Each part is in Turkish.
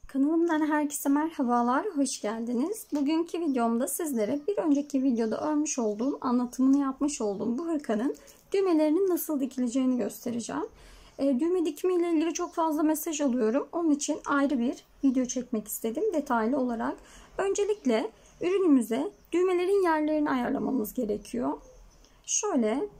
Kanalımdan herkese merhabalar, hoş geldiniz. Bugünkü videomda sizlere bir önceki videoda örmüş olduğum, anlatımını yapmış olduğum bu hırkanın düğmelerinin nasıl dikileceğini göstereceğim. Düğme dikimi ile ilgili çok fazla mesaj alıyorum. Onun için ayrı bir video çekmek istedim detaylı olarak. Öncelikle ürünümüze düğmelerin yerlerini ayarlamamız gerekiyor. Şöyle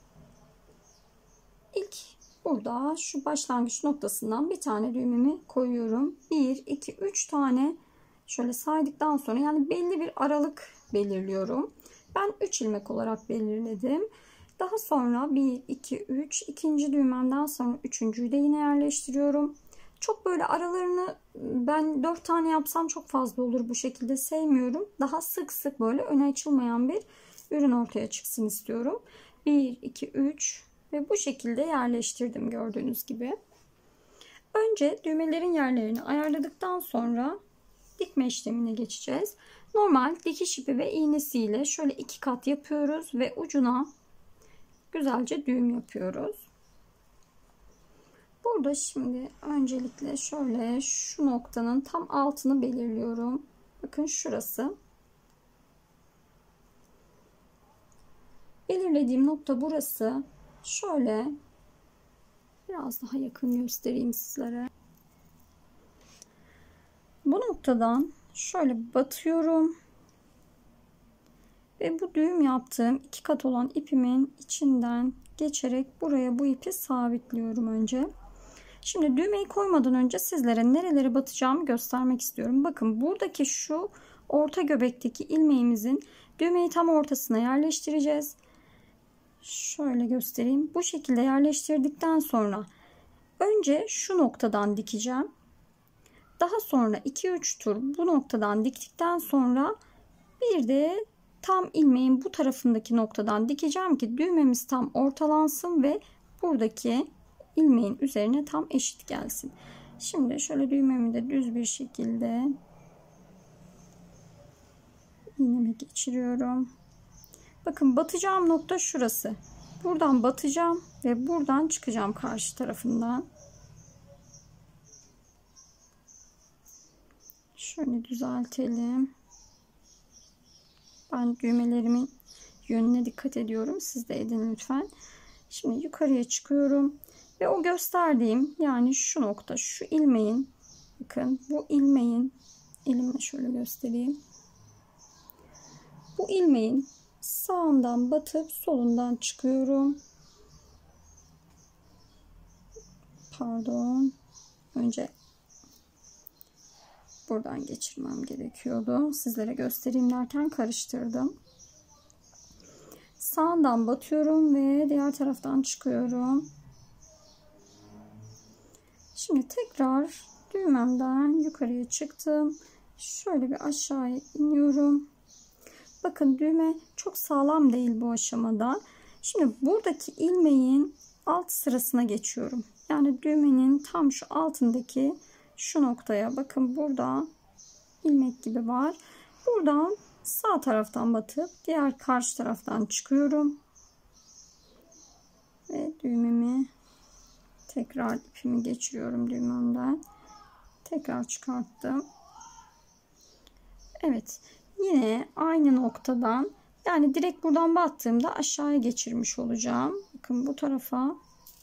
ilk burada şu başlangıç noktasından bir tane düğmemi koyuyorum. 1, 2, 3 tane şöyle saydıktan sonra yani belli bir aralık belirliyorum. Ben 3 ilmek olarak belirledim. Daha sonra 1, 2, 3 ikinci düğmemden sonra üçüncüyü de yine yerleştiriyorum. Çok böyle aralarını ben 4 tane yapsam çok fazla olur, bu şekilde sevmiyorum. Daha sık sık böyle öne açılmayan bir ürün ortaya çıksın istiyorum. 1, 2, 3 ve bu şekilde yerleştirdim gördüğünüz gibi. Önce düğmelerin yerlerini ayarladıktan sonra dikme işlemine geçeceğiz. Normal dikiş ipi ve iğnesiyle şöyle 2 kat yapıyoruz ve ucuna güzelce düğüm yapıyoruz. Burada şimdi öncelikle şöyle şu noktanın tam altını belirliyorum. Bakın şurası. Belirlediğim nokta burası. Şöyle biraz daha yakın göstereyim sizlere. Bu noktadan şöyle batıyorum ve bu düğüm yaptığım 2 kat olan ipimin içinden geçerek buraya bu ipi sabitliyorum önce. Şimdi düğmeyi koymadan önce sizlere nerelere batacağımı göstermek istiyorum. Bakın buradaki şu orta göbekteki ilmeğimizin düğmeyi tam ortasına yerleştireceğiz. Şöyle göstereyim. Bu şekilde yerleştirdikten sonra önce şu noktadan dikeceğim. Daha sonra 2-3 tur bu noktadan diktikten sonra bir de tam ilmeğin bu tarafındaki noktadan dikeceğim ki düğmemiz tam ortalansın ve buradaki ilmeğin üzerine tam eşit gelsin. Şimdi şöyle düğmemi de düz bir şekilde iğneme geçiriyorum. Bakın batacağım nokta şurası. Buradan batacağım ve buradan çıkacağım karşı tarafından. Şöyle düzeltelim. Ben düğmelerimin yönüne dikkat ediyorum. Siz de edin lütfen. Şimdi yukarıya çıkıyorum. Ve o gösterdiğim yani şu nokta, şu ilmeğin, bakın bu ilmeğin, elimle şöyle göstereyim. Bu ilmeğin sağından batıp solundan çıkıyorum. Pardon. Önce buradan geçirmem gerekiyordu. Sizlere göstereyim derken karıştırdım. Sağından batıyorum ve diğer taraftan çıkıyorum. Şimdi tekrar düğmemden yukarıya çıktım. Şöyle bir aşağıya iniyorum. Bakın düğme çok sağlam değil bu aşamada. Şimdi buradaki ilmeğin alt sırasına geçiyorum. Yani düğmenin tam şu altındaki şu noktaya bakın, burada ilmek gibi var. Buradan sağ taraftan batıp diğer karşı taraftan çıkıyorum. Ve düğmemi tekrar ipimi geçiriyorum düğmemden. Tekrar çıkarttım. Evet. Yine aynı noktadan yani direkt buradan battığımda aşağıya geçirmiş olacağım. Bakın bu tarafa.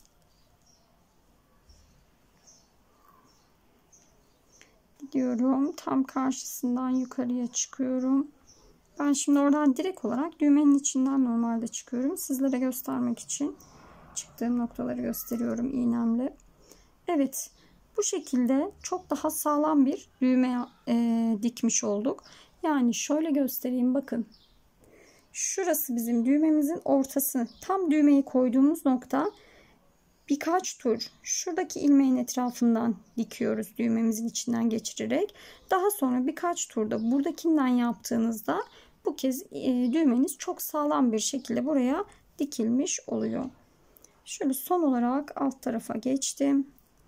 Gidiyorum. Tam karşısından yukarıya çıkıyorum. Ben şimdi oradan direkt olarak düğmenin içinden normalde çıkıyorum. Sizlere göstermek için çıktığım noktaları gösteriyorum iğnemle. Evet. Bu şekilde çok daha sağlam bir düğme dikmiş olduk. Yani şöyle göstereyim, bakın. Şurası bizim düğmemizin ortası. Tam düğmeyi koyduğumuz nokta. Birkaç tur şuradaki ilmeğin etrafından dikiyoruz düğmemizin içinden geçirerek. Daha sonra birkaç turda buradakinden yaptığınızda bu kez düğmeniz çok sağlam bir şekilde buraya dikilmiş oluyor. Şöyle son olarak alt tarafa geçtim.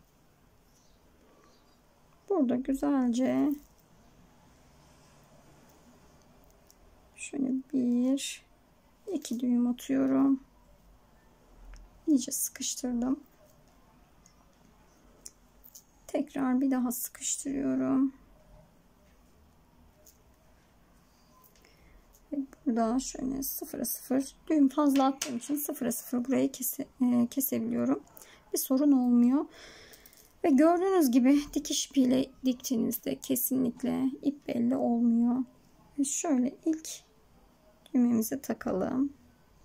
Burada güzelce şöyle 1 2 düğüm atıyorum. İyice sıkıştırdım. Tekrar bir daha sıkıştırıyorum. Burada şöyle 0'a 0 düğüm fazla attığım için 0'a 0 burayı kesebiliyorum. Bir sorun olmuyor. Ve gördüğünüz gibi dikiş ipiyle diktiğinizde kesinlikle ip belli olmuyor. Ve şöyle ilk düğmemizi takalım.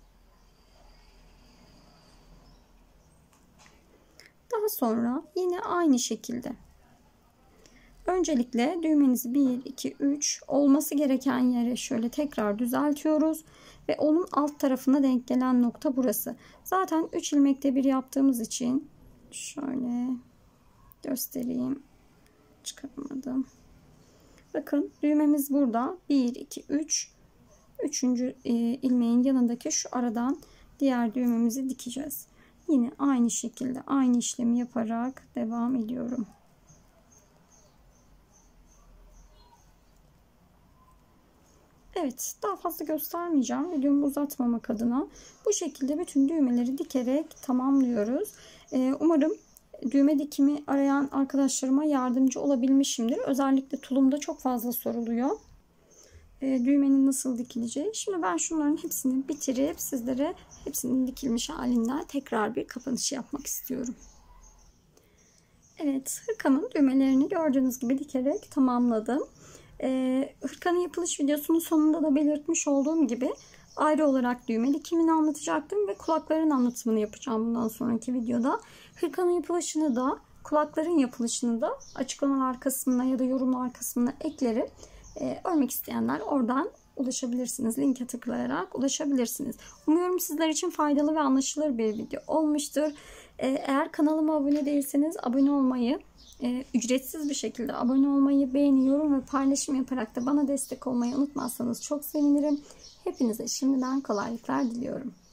Daha sonra yine aynı şekilde. Öncelikle düğmenizi 1, 2, 3 olması gereken yere şöyle tekrar düzeltiyoruz. Ve onun alt tarafına denk gelen nokta burası. Zaten 3 ilmekte bir yaptığımız için şöyle göstereyim. Çıkaramadım. Bakın düğmemiz burada. 1, 2, 3. Üçüncü ilmeğin yanındaki şu aradan diğer düğmemizi dikeceğiz. Yine aynı şekilde aynı işlemi yaparak devam ediyorum. Evet, daha fazla göstermeyeceğim. Videomu uzatmamak adına bu şekilde bütün düğmeleri dikerek tamamlıyoruz. Umarım düğme dikimi arayan arkadaşlarıma yardımcı olabilmişimdir. Özellikle tulumda çok fazla soruluyor. Düğmenin nasıl dikileceği. Şimdi ben şunların hepsini bitirip sizlere hepsinin dikilmiş halinden tekrar bir kapanış yapmak istiyorum. Evet, hırkamın düğmelerini gördüğünüz gibi dikerek tamamladım. Hırkanın yapılış videosunun sonunda da belirtmiş olduğum gibi ayrı olarak düğme dikimini anlatacaktım ve kulakların anlatımını yapacağım bundan sonraki videoda. Hırkanın yapılışını da kulakların yapılışını da açıklamalar kısmına ya da yorumlar kısmına eklerim. Örmek isteyenler oradan ulaşabilirsiniz. Linke tıklayarak ulaşabilirsiniz. Umuyorum sizler için faydalı ve anlaşılır bir video olmuştur. Eğer kanalıma abone değilseniz abone olmayı, ücretsiz bir şekilde abone olmayı, beğeni, yorum ve paylaşım yaparak da bana destek olmayı unutmazsanız çok sevinirim. Hepinize şimdiden kolaylıklar diliyorum.